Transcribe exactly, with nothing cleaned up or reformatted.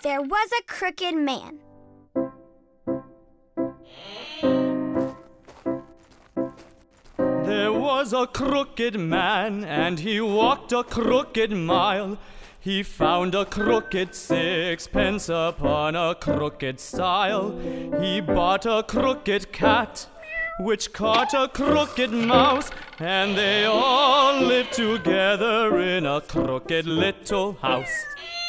There was a crooked man. There was a crooked man, and he walked a crooked mile. He found a crooked sixpence upon a crooked stile. He bought a crooked cat, which caught a crooked mouse, and they all lived together in a crooked little house.